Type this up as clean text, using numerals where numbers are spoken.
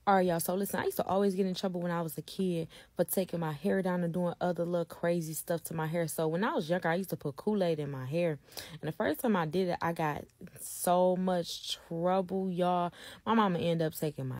All right, y'all. So listen, I used to always get in trouble when I was a kid for taking my hair down and doing other little crazy stuff to my hair. So when I was younger, I used to put Kool-Aid in my hair. And the first time I did it, I got so much trouble, y'all. My mama ended up taking my